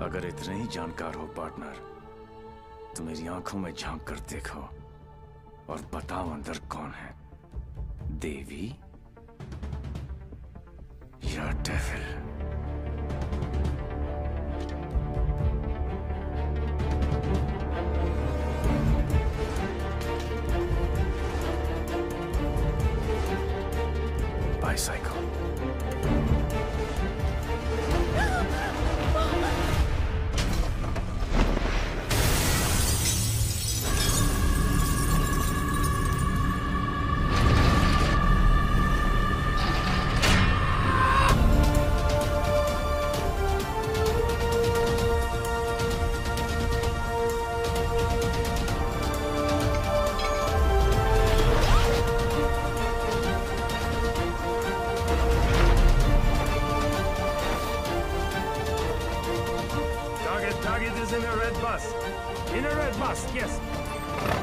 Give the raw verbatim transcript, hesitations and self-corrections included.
अगर इतने ही जानकार हो पार्टनर, तो मेरी आंखों में झांक कर देखो और बताओ अंदर कौन है, देवी या devil? Bicycle. Target is in a red bus. In a red bus, yes.